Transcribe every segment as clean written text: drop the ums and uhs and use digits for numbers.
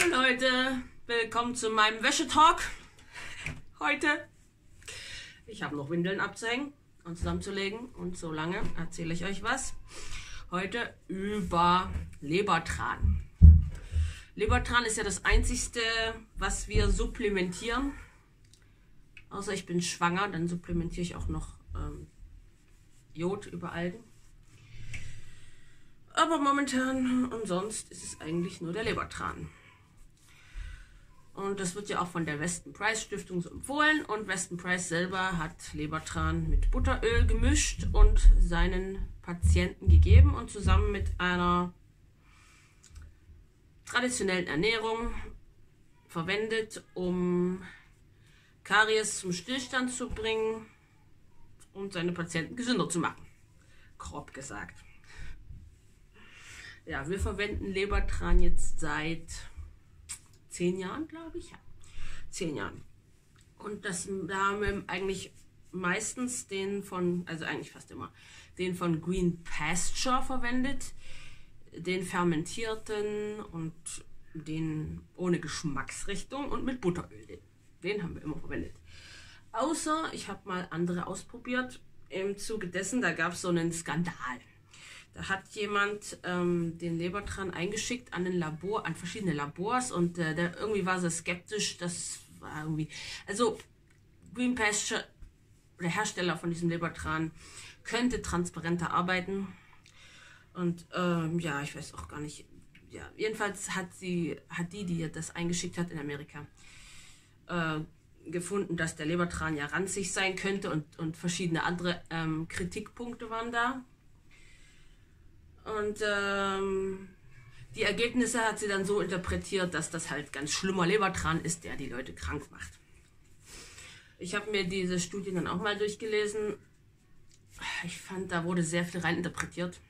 Leute, willkommen zu meinem Wäschetalk. Heute, ich habe noch Windeln abzuhängen und zusammenzulegen und so lange erzähle ich euch was. Heute über Lebertran. Lebertran ist ja das einzigste, was wir supplementieren. Außer ich bin schwanger, dann supplementiere ich auch noch Jod über Algen. Aber momentan und sonst ist es eigentlich nur der Lebertran. Und das wird ja auch von der Weston Price Stiftung so empfohlen. Und Weston Price selber hat Lebertran mit Butteröl gemischt und seinen Patienten gegeben und zusammen mit einer traditionellen Ernährung verwendet, um Karies zum Stillstand zu bringen und seine Patienten gesünder zu machen. Grob gesagt. Ja, wir verwenden Lebertran jetzt seit 10 Jahren, glaube ich. Ja, 10 Jahren. Und da haben wir eigentlich meistens eigentlich fast immer, den von Green Pasture verwendet, den fermentierten und den ohne Geschmacksrichtung und mit Butteröl. Den haben wir immer verwendet. Außer, ich habe mal andere ausprobiert. Im Zuge dessen, da gab es so einen Skandal. Da hat jemand den Lebertran eingeschickt an verschiedene Labors und der irgendwie war so skeptisch, das war irgendwie, also Green Pasture, der Hersteller von diesem Lebertran, könnte transparenter arbeiten und ja, ich weiß auch gar nicht, ja, jedenfalls hat die das eingeschickt hat in Amerika, gefunden, dass der Lebertran ja ranzig sein könnte und verschiedene andere Kritikpunkte waren da. Und die Ergebnisse hat sie dann so interpretiert, dass das halt ganz schlimmer Lebertran ist, der die Leute krank macht. Ich habe mir diese Studien dann auch mal durchgelesen. Ich fand, da wurde sehr viel reininterpretiert.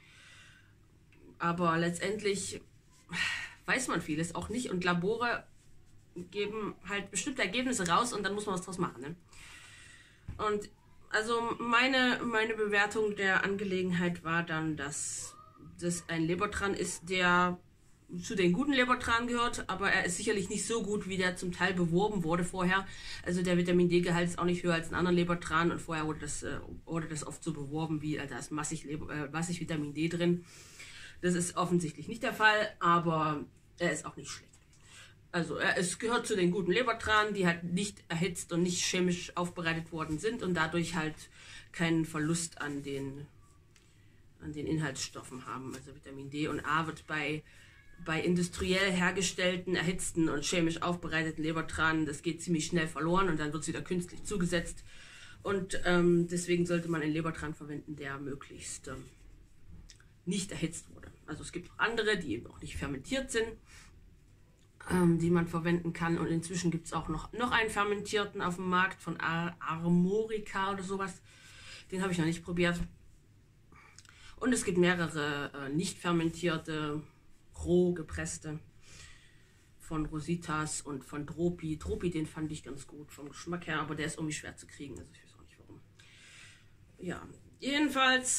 Aber letztendlich weiß man vieles auch nicht. Und Labore geben halt bestimmte Ergebnisse raus und dann muss man was draus machen. Ne? Und also meine Bewertung der Angelegenheit war dann, dass das ein Lebertran ist, der zu den guten Lebertran gehört, aber er ist sicherlich nicht so gut, wie der zum Teil beworben wurde vorher. Also der Vitamin D-Gehalt ist auch nicht höher als ein anderer Lebertran und vorher wurde das oft so beworben, wie da ist massig Vitamin D drin. Das ist offensichtlich nicht der Fall, aber er ist auch nicht schlecht. Also es gehört zu den guten Lebertran, die halt nicht erhitzt und nicht chemisch aufbereitet worden sind und dadurch halt keinen Verlust an den Inhaltsstoffen haben. Also Vitamin D und A wird bei industriell hergestellten, erhitzten und chemisch aufbereiteten Lebertran, das geht ziemlich schnell verloren und dann wird es wieder künstlich zugesetzt. Und deswegen sollte man einen Lebertran verwenden, der möglichst nicht erhitzt wurde. Also es gibt auch andere, die eben auch nicht fermentiert sind, die man verwenden kann. Und inzwischen gibt es auch noch einen fermentierten auf dem Markt von Armorica oder sowas. Den habe ich noch nicht probiert. Und es gibt mehrere nicht fermentierte, roh gepresste von Rositas und von Dropi. Dropi, den fand ich ganz gut vom Geschmack her, aber der ist irgendwie schwer zu kriegen. Also ich weiß auch nicht warum. Ja, jedenfalls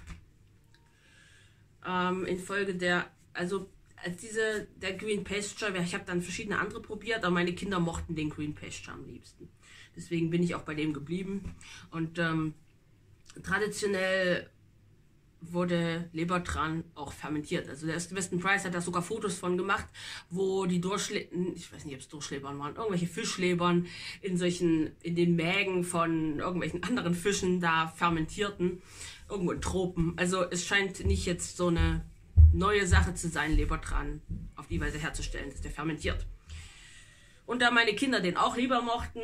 infolge der Green Pasture, ich habe dann verschiedene andere probiert, aber meine Kinder mochten den Green Pasture am liebsten. Deswegen bin ich auch bei dem geblieben. Und traditionell wurde Lebertran auch fermentiert. Also der Weston Price hat da sogar Fotos von gemacht, wo die ich weiß nicht, ob es Durchschlebern waren, irgendwelche Fischlebern in den Mägen von irgendwelchen anderen Fischen da fermentierten, irgendwo in Tropen. Also es scheint nicht jetzt so eine neue Sache zu sein, Lebertran auf die Weise herzustellen, dass der fermentiert. Und da meine Kinder den auch lieber mochten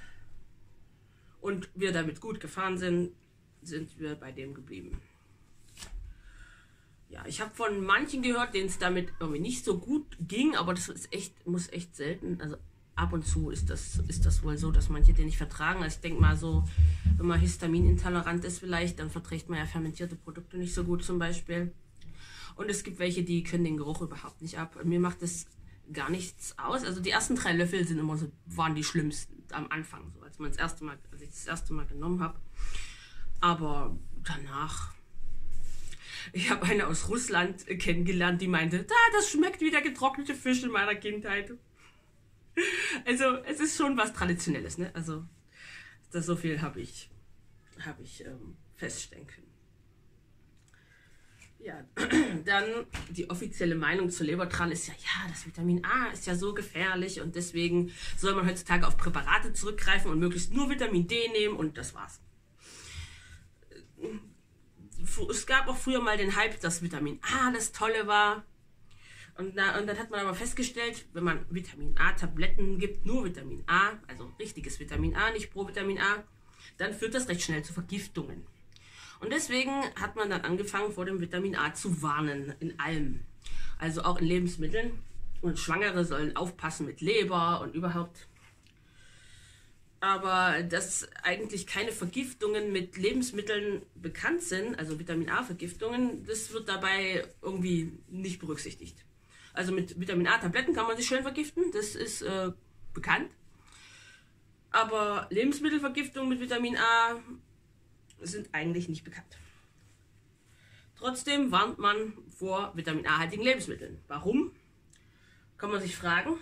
und wir damit gut gefahren sind, sind wir bei dem geblieben. Ja, ich habe von manchen gehört, denen es damit irgendwie nicht so gut ging, aber das muss echt selten, also ab und zu ist das wohl so, dass manche den nicht vertragen. Also ich denke mal so, wenn man histaminintolerant ist vielleicht, dann verträgt man ja fermentierte Produkte nicht so gut zum Beispiel. Und es gibt welche, die können den Geruch überhaupt nicht ab. Mir macht das gar nichts aus. Also die ersten 3 Löffel waren die schlimmsten am Anfang, so als ich das erste Mal genommen habe. Aber danach, Ich habe eine aus Russland kennengelernt, die meinte, das schmeckt wie der getrocknete Fisch in meiner Kindheit. Also es ist schon was Traditionelles, ne? Also so viel habe ich feststellen können. Ja, dann die offizielle Meinung zur Lebertran ist ja, das Vitamin A ist ja so gefährlich und deswegen soll man heutzutage auf Präparate zurückgreifen und möglichst nur Vitamin D nehmen und das war's. Es gab auch früher mal den Hype, dass Vitamin A das Tolle war. Und dann hat man aber festgestellt, wenn man Vitamin A-Tabletten gibt, nur Vitamin A, also richtiges Vitamin A, nicht Provitamin A, dann führt das recht schnell zu Vergiftungen. Und deswegen hat man dann angefangen, vor dem Vitamin A zu warnen, in allem. Also auch in Lebensmitteln. Und Schwangere sollen aufpassen mit Leber und überhaupt. Aber dass eigentlich keine Vergiftungen mit Lebensmitteln bekannt sind, also Vitamin A-Vergiftungen, das wird dabei irgendwie nicht berücksichtigt. Also mit Vitamin A-Tabletten kann man sich schön vergiften, das ist bekannt. Aber Lebensmittelvergiftungen mit Vitamin A sind eigentlich nicht bekannt. Trotzdem warnt man vor Vitamin A-haltigen Lebensmitteln. Warum? Kann man sich fragen.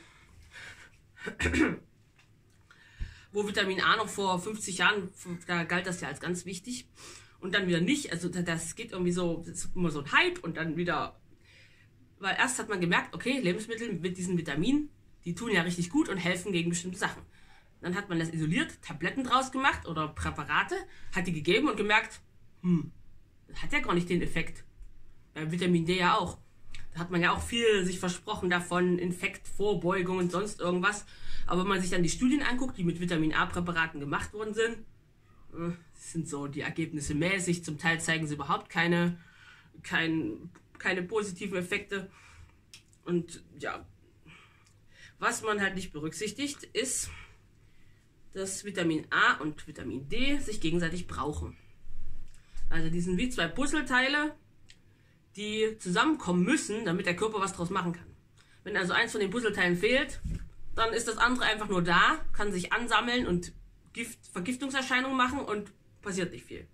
Wo Vitamin A noch vor 50 Jahren, da galt das ja als ganz wichtig. Und dann wieder nicht. Also das geht irgendwie so, das ist immer so ein Hype und dann wieder. Weil erst hat man gemerkt, okay, Lebensmittel mit diesen Vitaminen, die tun ja richtig gut und helfen gegen bestimmte Sachen. Dann hat man das isoliert, Tabletten draus gemacht oder Präparate, hat die gegeben und gemerkt, das hat ja gar nicht den Effekt. Bei Vitamin D ja auch. Da hat man ja auch viel sich versprochen davon, Infektvorbeugung und sonst irgendwas. Aber wenn man sich dann die Studien anguckt, die mit Vitamin A-Präparaten gemacht worden sind, sind so die Ergebnisse mäßig. Zum Teil zeigen sie überhaupt keine positiven Effekte. Und ja, was man halt nicht berücksichtigt, ist, dass Vitamin A und Vitamin D sich gegenseitig brauchen. Also die sind wie zwei Puzzleteile, die zusammenkommen müssen, damit der Körper was draus machen kann. Wenn also eins von den Puzzleteilen fehlt, dann ist das andere einfach nur da, kann sich ansammeln und Vergiftungserscheinungen machen und passiert nicht viel.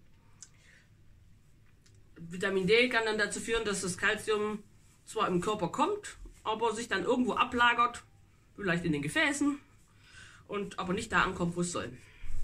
Vitamin D kann dann dazu führen, dass das Kalzium zwar im Körper kommt, aber sich dann irgendwo ablagert, vielleicht in den Gefäßen, und aber nicht da ankommt, wo es soll.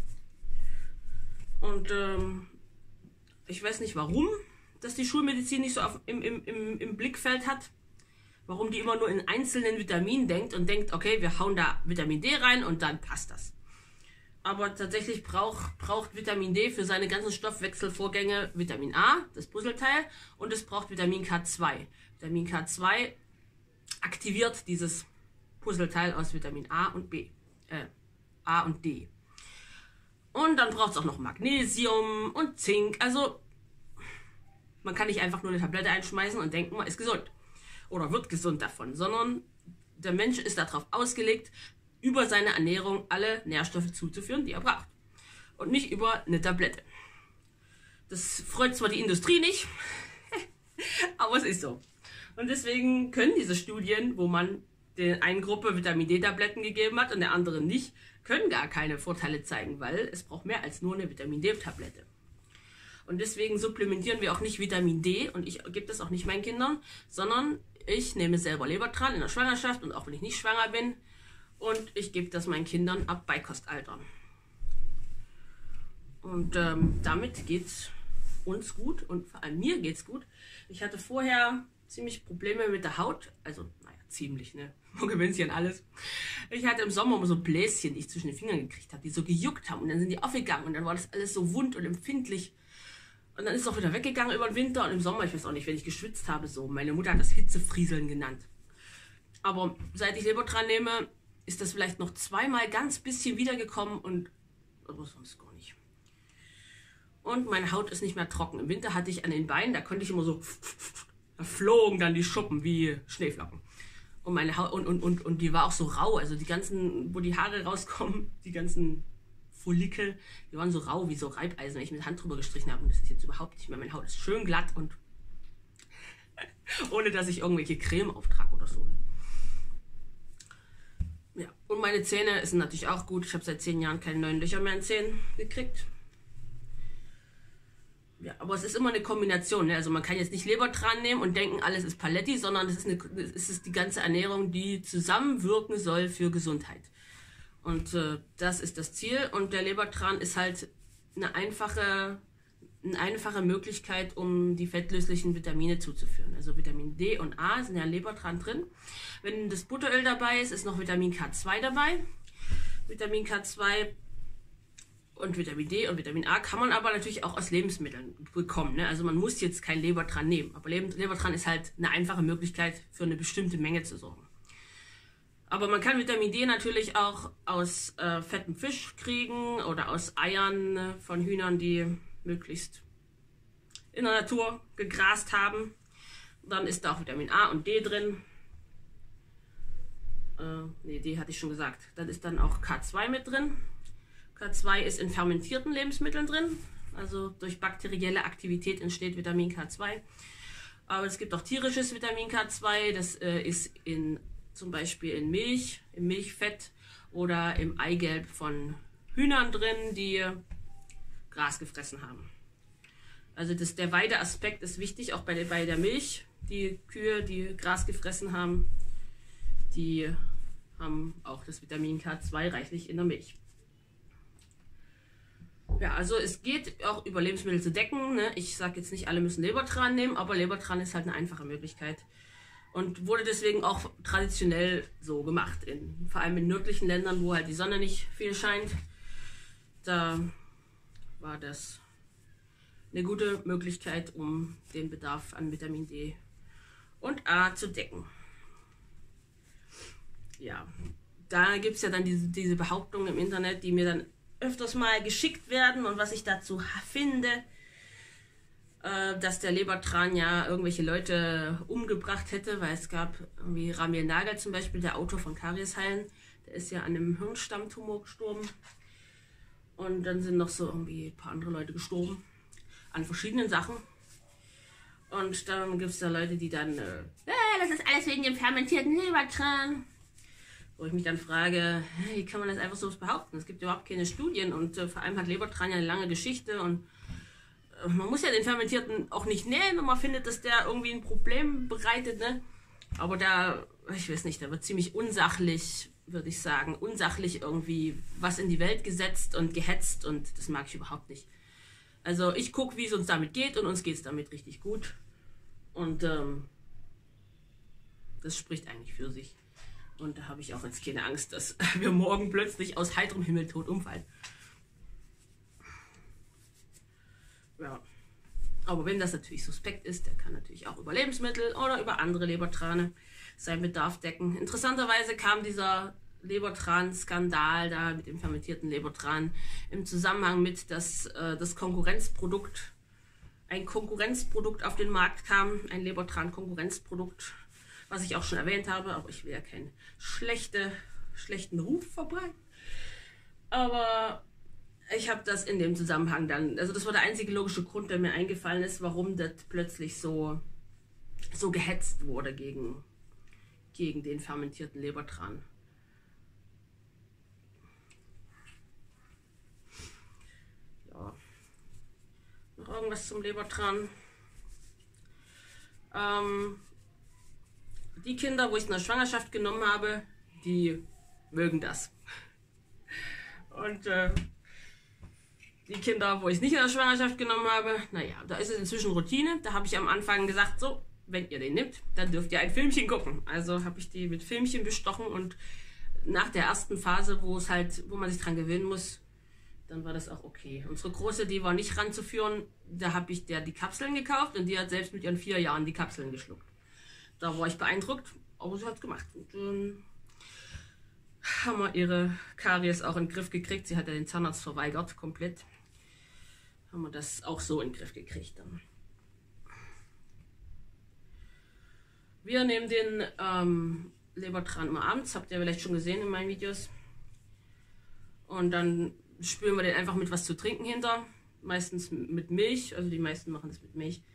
Und ich weiß nicht warum, dass die Schulmedizin nicht so im Blickfeld hat. Warum die immer nur in einzelnen Vitaminen denkt und denkt, okay, wir hauen da Vitamin D rein und dann passt das. Aber tatsächlich braucht Vitamin D für seine ganzen Stoffwechselvorgänge Vitamin A, das Puzzleteil, und es braucht Vitamin K2. Vitamin K2 aktiviert dieses Puzzleteil aus Vitamin A und A und D. Und dann braucht es auch noch Magnesium und Zink. Also man kann nicht einfach nur eine Tablette einschmeißen und denken, man ist gesund oder wird gesund davon, sondern der Mensch ist darauf ausgelegt, über seine Ernährung alle Nährstoffe zuzuführen, die er braucht. Und nicht über eine Tablette. Das freut zwar die Industrie nicht, aber es ist so. Und deswegen können diese Studien, wo man der einen Gruppe Vitamin D-Tabletten gegeben hat und der anderen nicht, können gar keine Vorteile zeigen, weil es braucht mehr als nur eine Vitamin D-Tablette. Und deswegen supplementieren wir auch nicht Vitamin D, und ich gebe das auch nicht meinen Kindern, sondern ich nehme selber Lebertran in der Schwangerschaft und auch wenn ich nicht schwanger bin, und ich gebe das meinen Kindern ab Beikostalter. Und damit geht's uns gut und vor allem mir geht's gut. Ich hatte vorher ziemlich Probleme mit der Haut, also naja, ziemlich, ne? Man gewöhnt sich an alles. Ich hatte im Sommer immer so Bläschen, die ich zwischen den Fingern gekriegt habe, die so gejuckt haben und dann sind die aufgegangen und dann war das alles so wund und empfindlich. Und dann ist es auch wieder weggegangen über den Winter und im Sommer, ich weiß auch nicht, wenn ich geschwitzt habe, so. Meine Mutter hat das Hitzefrieseln genannt. Aber seit ich Lebertran nehme, ist das vielleicht noch zweimal ganz bisschen wiedergekommen und aber sonst gar nicht. Und meine Haut ist nicht mehr trocken. Im Winter hatte ich an den Beinen, da konnte ich immer so, da flogen dann die Schuppen wie Schneeflocken. Und meine Haut, und die war auch so rau, also die ganzen, wo die Haare rauskommen, die ganzen Follikel, die waren so rau wie so Reibeisen, wenn ich mit der Hand drüber gestrichen habe. Und das ist jetzt überhaupt nicht mehr. Meine Haut ist schön glatt und ohne dass ich irgendwelche Creme auftrage oder so. Ja, und meine Zähne sind natürlich auch gut. Ich habe seit 10 Jahren keine neuen Löcher mehr in Zähnen gekriegt. Ja, aber es ist immer eine Kombination. Ne? Also man kann jetzt nicht Lebertran nehmen und denken, alles ist Paletti, sondern es ist die ganze Ernährung, die zusammenwirken soll für Gesundheit. Und das ist das Ziel. Und der Lebertran ist halt eine einfache Möglichkeit, um die fettlöslichen Vitamine zuzuführen. Also Vitamin D und A sind ja in Lebertran drin. Wenn das Butteröl dabei ist, ist noch Vitamin K2 dabei. Vitamin K2 und Vitamin D und Vitamin A kann man aber natürlich auch aus Lebensmitteln bekommen. Ne? Also man muss jetzt kein Lebertran nehmen. Aber Lebertran ist halt eine einfache Möglichkeit, für eine bestimmte Menge zu sorgen. Aber man kann Vitamin D natürlich auch aus fettem Fisch kriegen oder aus Eiern von Hühnern, die möglichst in der Natur gegrast haben. Dann ist da auch Vitamin A und D drin. D hatte ich schon gesagt. Dann ist dann auch K2 mit drin. K2 ist in fermentierten Lebensmitteln drin. Also durch bakterielle Aktivität entsteht Vitamin K2. Aber es gibt auch tierisches Vitamin K2. Das ist zum Beispiel in Milch, im Milchfett oder im Eigelb von Hühnern drin, die Gras gefressen haben. Also der Weideaspekt ist wichtig, auch bei der Milch. Die Kühe, die Gras gefressen haben, die haben auch das Vitamin K2 reichlich in der Milch. Ja, also es geht auch über Lebensmittel zu decken. Ne? Ich sage jetzt nicht, alle müssen Lebertran nehmen, aber Lebertran ist halt eine einfache Möglichkeit. Und wurde deswegen auch traditionell so gemacht. Vor allem in nördlichen Ländern, wo halt die Sonne nicht viel scheint. Da war das eine gute Möglichkeit, um den Bedarf an Vitamin D und A zu decken. Ja, da gibt es ja dann diese Behauptungen im Internet, die mir dann öfters mal geschickt werden und was ich dazu finde, dass der Lebertran ja irgendwelche Leute umgebracht hätte, weil es gab irgendwie Ramil Nagel zum Beispiel, der Autor von Kariesheilen, der ist ja an einem Hirnstammtumor gestorben. Und dann sind noch so irgendwie ein paar andere Leute gestorben an verschiedenen Sachen. Und dann gibt es da Leute, die dann, das ist alles wegen dem fermentierten Lebertran. Wo ich mich dann frage, wie kann man das einfach so behaupten? Es gibt überhaupt keine Studien und vor allem hat Lebertran ja eine lange Geschichte und man muss ja den fermentierten auch nicht nehmen, wenn man findet, dass der irgendwie ein Problem bereitet, ne? Aber ich weiß nicht, da wird ziemlich unsachlich, würde ich sagen, irgendwie was in die Welt gesetzt und gehetzt und das mag ich überhaupt nicht. Also ich gucke, wie es uns damit geht und uns geht es damit richtig gut. Und das spricht eigentlich für sich. Und da habe ich auch jetzt keine Angst, dass wir morgen plötzlich aus heiterem Himmel tot umfallen. Ja. Aber wenn das natürlich suspekt ist, der kann natürlich auch über Lebensmittel oder über andere Lebertrane seinen Bedarf decken. Interessanterweise kam dieser Lebertran-Skandal da mit dem fermentierten Lebertran im Zusammenhang mit, dass ein Konkurrenzprodukt auf den Markt kam, ein Lebertran-Konkurrenzprodukt, was ich auch schon erwähnt habe, aber ich will ja keinen schlechten Ruf verbreiten. Aber ich habe das in dem Zusammenhang dann, also das war der einzige logische Grund, der mir eingefallen ist, warum das plötzlich so gehetzt wurde gegen den fermentierten Lebertran. Ja. Noch irgendwas zum Lebertran? Die Kinder, wo ich es in der Schwangerschaft genommen habe, die mögen das. Und die Kinder, wo ich es nicht in der Schwangerschaft genommen habe, naja, da ist es inzwischen Routine. Da habe ich am Anfang gesagt, so, wenn ihr den nehmt, dann dürft ihr ein Filmchen gucken. Also habe ich die mit Filmchen bestochen und nach der ersten Phase, wo man sich dran gewöhnen muss, dann war das auch okay. Unsere Große, die war nicht ranzuführen, da habe ich der die Kapseln gekauft und die hat selbst mit ihren 4 Jahren die Kapseln geschluckt. Da war ich beeindruckt, aber sie hat es gemacht. Und haben wir ihre Karies auch in den Griff gekriegt. Sie hat ja den Zahnarzt verweigert, komplett. Haben wir das auch so in den Griff gekriegt dann. Wir nehmen den Lebertran immer abends, habt ihr vielleicht schon gesehen in meinen Videos. Und dann spülen wir den einfach mit was zu trinken hinter. Meistens mit Milch, also die meisten machen das mit Milch.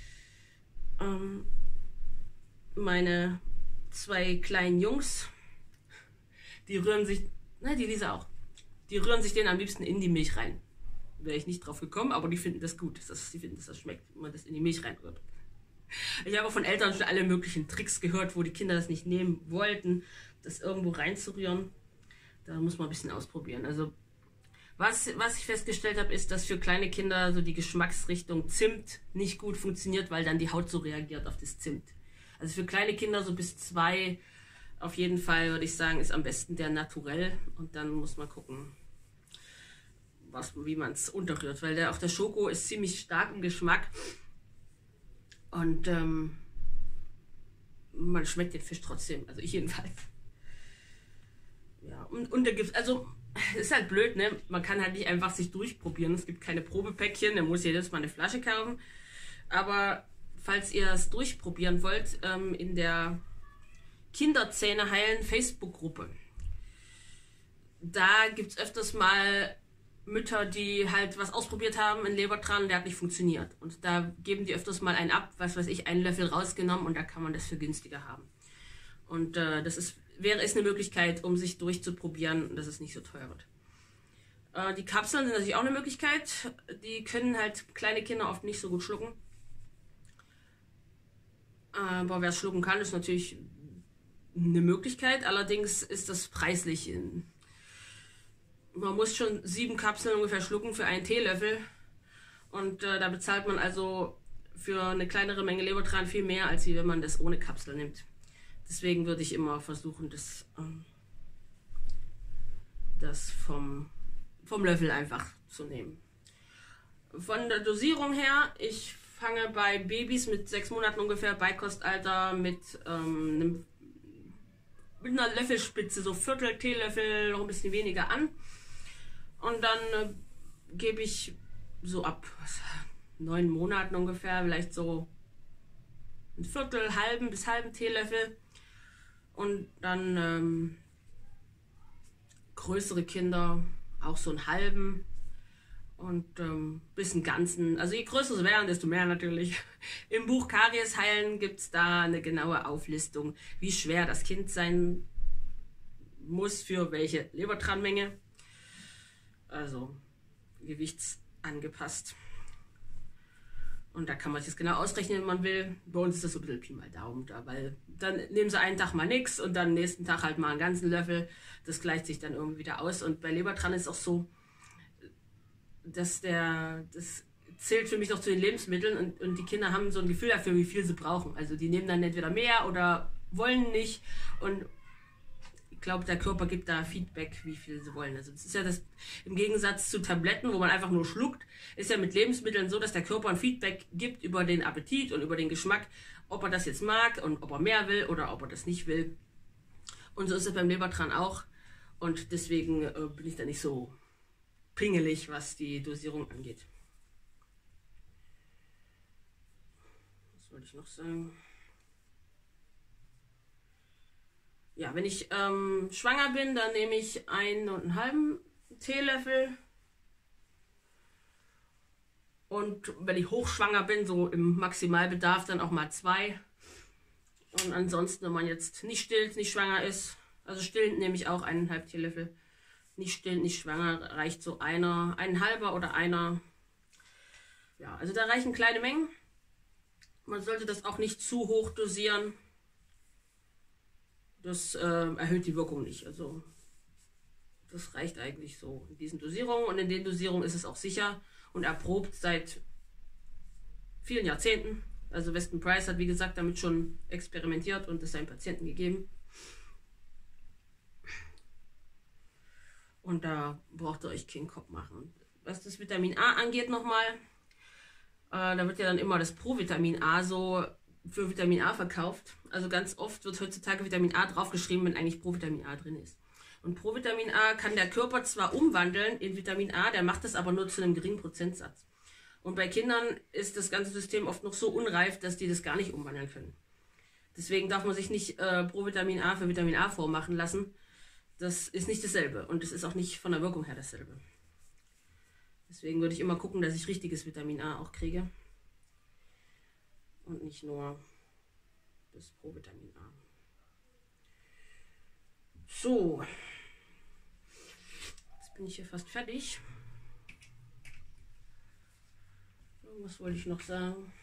Meine 2 kleinen Jungs, die rühren sich, die Lisa auch, die rühren sich den am liebsten in die Milch rein. wäre ich nicht drauf gekommen, aber die finden das gut. Die finden, dass das schmeckt, wenn man das in die Milch reinrührt. Ich habe von Eltern schon alle möglichen Tricks gehört, wo die Kinder das nicht nehmen wollten, das irgendwo reinzurühren. Da muss man ein bisschen ausprobieren. Also was ich festgestellt habe, ist, dass für kleine Kinder so die Geschmacksrichtung Zimt nicht gut funktioniert, weil dann die Haut so reagiert auf das Zimt. Also für kleine Kinder so bis 2 auf jeden Fall, würde ich sagen, ist am besten der Naturell. Und dann muss man gucken, wie man es unterrührt, weil auch der Schoko ist ziemlich stark im Geschmack. Und man schmeckt den Fisch trotzdem, also ich jedenfalls. Ja, und da gibt's, also ist halt blöd, ne? Man kann halt nicht einfach sich durchprobieren. Es gibt keine Probepäckchen, da muss jedes Mal eine Flasche kaufen. Aber falls ihr es durchprobieren wollt, in der Kinderzähne heilen Facebook-Gruppe, da gibt es öfters mal Mütter, die halt was ausprobiert haben, einen Lebertran, der hat nicht funktioniert. Und da geben die öfters mal einen ab, was weiß ich, einen Löffel rausgenommen und da kann man das für günstiger haben. Und das ist eine Möglichkeit, um sich durchzuprobieren, dass es nicht so teuer wird. Die Kapseln sind natürlich auch eine Möglichkeit. Die können halt kleine Kinder oft nicht so gut schlucken. Aber wer es schlucken kann, ist natürlich eine Möglichkeit. Allerdings ist das preislich. Man muss schon 7 Kapseln ungefähr schlucken für einen Teelöffel. Und da bezahlt man also für eine kleinere Menge Lebertran viel mehr, als wenn man das ohne Kapsel nimmt. Deswegen würde ich immer versuchen, das vom Löffel einfach zu nehmen. Von der Dosierung her, ich fange bei Babys mit 6 Monaten ungefähr, Beikostalter, mit einer Löffelspitze, so Viertel Teelöffel, noch ein bisschen weniger an. Und dann gebe ich so ab 9 Monaten ungefähr, vielleicht so ein Viertel, halben bis halben Teelöffel. Und dann größere Kinder auch so einen halben und bis einen ganzen. Also je größer sie werden, desto mehr natürlich. Im Buch Karies heilen gibt es da eine genaue Auflistung, wie schwer das Kind sein muss für welche Lebertranmenge. Also gewichtsangepasst. Und da kann man sich das genau ausrechnen, wenn man will. Bei uns ist das so ein bisschen Pi mal Daumen da, weil dann nehmen sie einen Tag mal nichts und dann nächsten Tag halt mal einen ganzen Löffel. Das gleicht sich dann irgendwie wieder aus. Und bei Lebertran ist es auch so, dass das zählt für mich noch zu den Lebensmitteln und die Kinder haben so ein Gefühl dafür, wie viel sie brauchen. Also die nehmen dann entweder mehr oder wollen nicht. Und ich glaube, der Körper gibt da Feedback, wie viel sie wollen. Also das ist ja das, im Gegensatz zu Tabletten, wo man einfach nur schluckt, ist ja mit Lebensmitteln so, dass der Körper ein Feedback gibt über den Appetit und über den Geschmack, ob er das jetzt mag und ob er mehr will oder ob er das nicht will. Und so ist es beim Lebertran auch. Und deswegen bin ich da nicht so pingelig, was die Dosierung angeht. Was wollte ich noch sagen? Ja, wenn ich schwanger bin, dann nehme ich 1,5 Teelöffel. Und wenn ich hochschwanger bin, so im Maximalbedarf, dann auch mal 2. Und ansonsten, wenn man jetzt nicht stillt, nicht schwanger ist, also stillend nehme ich auch 1,5 Teelöffel. Nicht stillend, nicht schwanger, reicht so ein halber oder einer. Ja, also da reichen kleine Mengen. Man sollte das auch nicht zu hoch dosieren. Das erhöht die Wirkung nicht. Also das reicht eigentlich so in diesen Dosierungen. Und in den Dosierungen ist es auch sicher und erprobt seit vielen Jahrzehnten. Also Weston Price hat, wie gesagt, damit schon experimentiert und es seinen Patienten gegeben. Und da braucht ihr euch keinen Kopf machen. Was das Vitamin A angeht nochmal, da wird ja dann immer das Provitamin A so für Vitamin A verkauft. Also ganz oft wird heutzutage Vitamin A draufgeschrieben, wenn eigentlich Provitamin A drin ist. Und Provitamin A kann der Körper zwar umwandeln in Vitamin A, der macht das aber nur zu einem geringen Prozentsatz. Und bei Kindern ist das ganze System oft noch so unreif, dass die das gar nicht umwandeln können. Deswegen darf man sich nicht Provitamin A für Vitamin A vormachen lassen. Das ist nicht dasselbe und es ist auch nicht von der Wirkung her dasselbe. Deswegen würde ich immer gucken, dass ich richtiges Vitamin A auch kriege. Und nicht nur das Provitamin A. So. Jetzt bin ich hier fast fertig. Was wollte ich noch sagen?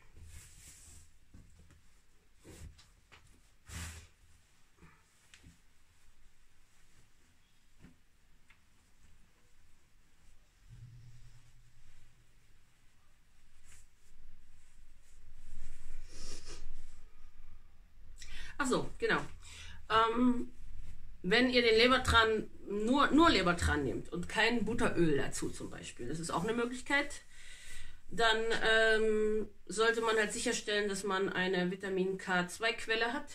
Ach so, genau. Wenn ihr den Lebertran, nur Lebertran nehmt und kein Butteröl dazu zum Beispiel, das ist auch eine Möglichkeit, dann sollte man halt sicherstellen, dass man eine Vitamin K2-Quelle hat.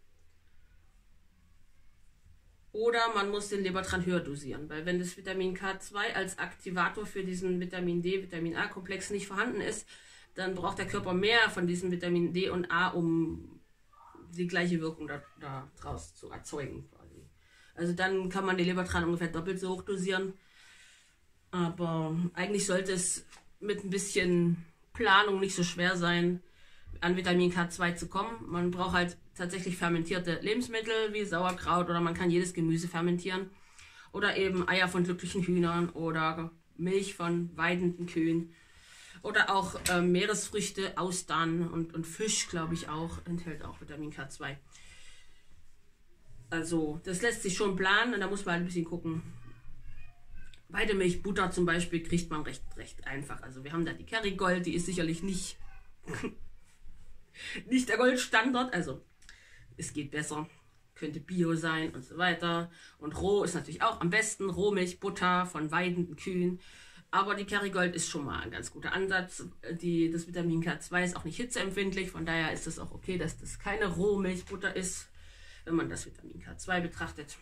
Oder man muss den Lebertran höher dosieren, weil wenn das Vitamin K2 als Aktivator für diesen Vitamin D, Vitamin A-Komplex nicht vorhanden ist, dann braucht der Körper mehr von diesem Vitamin D und A, um die gleiche Wirkung daraus zu erzeugen quasi. Also dann kann man den Lebertran ungefähr doppelt so hoch dosieren. Aber eigentlich sollte es mit ein bisschen Planung nicht so schwer sein, an Vitamin K2 zu kommen. Man braucht halt tatsächlich fermentierte Lebensmittel wie Sauerkraut oder man kann jedes Gemüse fermentieren. Oder eben Eier von glücklichen Hühnern oder Milch von weidenden Kühen. Oder auch Meeresfrüchte, Austern und Fisch, glaube ich auch, enthält auch Vitamin K2. Also das lässt sich schon planen und da muss man halt ein bisschen gucken. Weidemilch, Butter zum Beispiel kriegt man recht einfach. Also wir haben da die Kerrygold, die ist sicherlich nicht, nicht der Goldstandard. Also es geht besser, könnte Bio sein und so weiter. Und roh ist natürlich auch am besten, Rohmilch, Butter von weidenden Kühen. Aber die Kerrygold ist schon mal ein ganz guter Ansatz. Das Vitamin K2 ist auch nicht hitzeempfindlich, von daher ist es auch okay, dass das keine Rohmilchbutter ist, wenn man das Vitamin K2 betrachtet.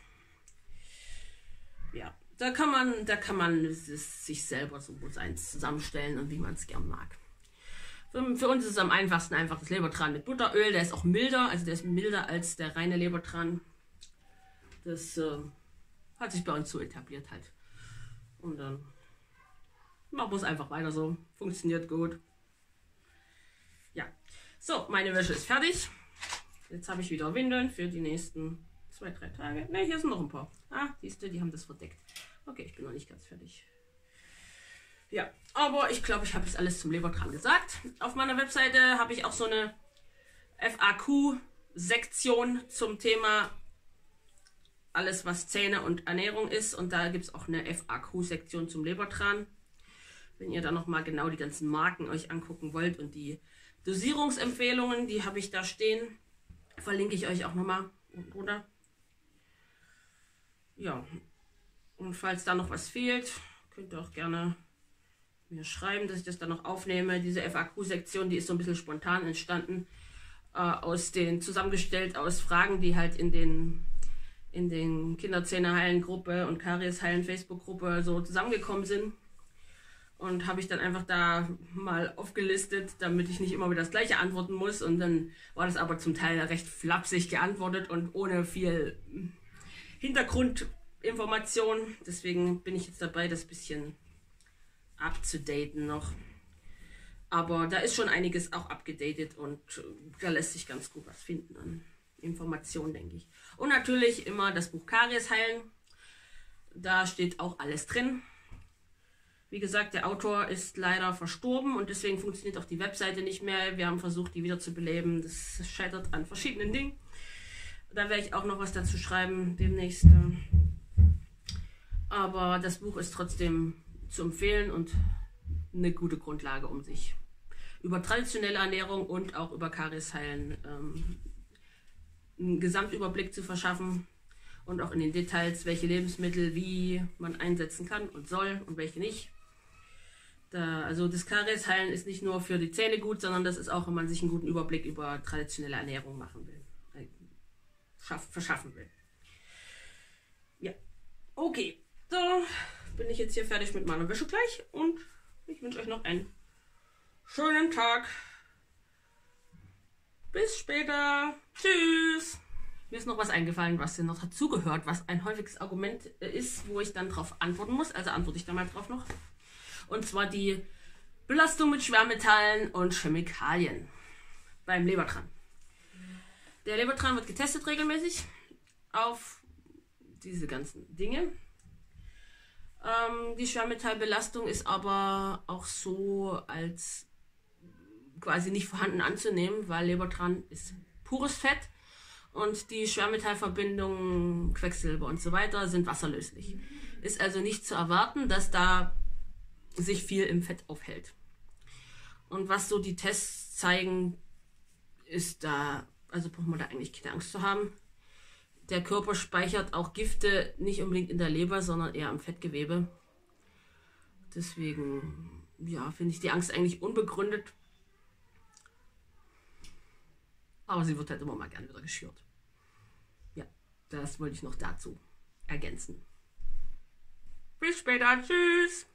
Ja, da kann man es sich selber so eins zusammenstellen und wie man es gern mag. Für uns ist es am einfachsten einfach das Lebertran mit Butteröl. Der ist auch milder, also der ist milder als der reine Lebertran. Das hat sich bei uns so etabliert halt. Und dann machen wir es einfach weiter so. Funktioniert gut. Ja, so, meine Wäsche ist fertig. Jetzt habe ich wieder Windeln für die nächsten 2-3 Tage. Ne, hier sind noch ein paar. Ah, siehst du, die haben das verdeckt. Okay, ich bin noch nicht ganz fertig. Ja, aber ich glaube, ich habe jetzt alles zum Lebertran gesagt. Auf meiner Webseite habe ich auch so eine FAQ-Sektion zum Thema alles, was Zähne und Ernährung ist. Und da gibt es auch eine FAQ-Sektion zum Lebertran. Wenn ihr da nochmal genau die ganzen Marken euch angucken wollt und die Dosierungsempfehlungen, die habe ich da stehen. Verlinke ich euch auch nochmal unten drunter. Ja, und falls da noch was fehlt, könnt ihr auch gerne mir schreiben, dass ich das dann noch aufnehme. Diese FAQ-Sektion, die ist so ein bisschen spontan entstanden, zusammengestellt aus Fragen, die halt in den Kinderzähne-Heilen-Gruppe und Karies-Heilen-Facebook-Gruppe so zusammengekommen sind. Und habe ich dann einfach da mal aufgelistet, damit ich nicht immer wieder das gleiche antworten muss. Und dann war das aber zum Teil recht flapsig geantwortet und ohne viel Hintergrundinformation. Deswegen bin ich jetzt dabei, das bisschen abzudaten noch. Aber da ist schon einiges auch abgedatet und da lässt sich ganz gut was finden an Informationen, denke ich. Und natürlich immer das Buch Karies heilen. Da steht auch alles drin. Wie gesagt, der Autor ist leider verstorben und deswegen funktioniert auch die Webseite nicht mehr. Wir haben versucht, die wieder zu beleben. Das scheitert an verschiedenen Dingen. Da werde ich auch noch was dazu schreiben demnächst. Aber das Buch ist trotzdem zu empfehlen und eine gute Grundlage, um sich über traditionelle Ernährung und auch über Kariesheilen einen Gesamtüberblick zu verschaffen und auch in den Details, welche Lebensmittel wie man einsetzen kann und soll und welche nicht. Also das Kariesheilen ist nicht nur für die Zähne gut, sondern das ist auch, wenn man sich einen guten Überblick über traditionelle Ernährung machen will, verschaffen will. Ja, okay, so bin ich jetzt hier fertig mit meiner Wäsche gleich und ich wünsche euch noch einen schönen Tag. Bis später. Tschüss. Mir ist noch was eingefallen, was dir noch dazugehört, was ein häufiges Argument ist, wo ich dann drauf antworten muss. Also antworte ich da mal drauf noch. Und zwar die Belastung mit Schwermetallen und Chemikalien beim Lebertran. Der Lebertran wird getestet regelmäßig auf diese ganzen Dinge. Die Schwermetallbelastung ist aber auch so als quasi nicht vorhanden anzunehmen, weil Lebertran ist pures Fett und die Schwermetallverbindungen, Quecksilber und so weiter sind wasserlöslich. Ist also nicht zu erwarten, dass da sich viel im Fett aufhält. Und was so die Tests zeigen, ist da, also braucht man da eigentlich keine Angst zu haben. Der Körper speichert auch Gifte nicht unbedingt in der Leber, sondern eher im Fettgewebe. Deswegen, ja, finde ich die Angst eigentlich unbegründet. Aber sie wird halt immer mal gerne wieder geschürt. Ja, das wollte ich noch dazu ergänzen. Bis später, tschüss!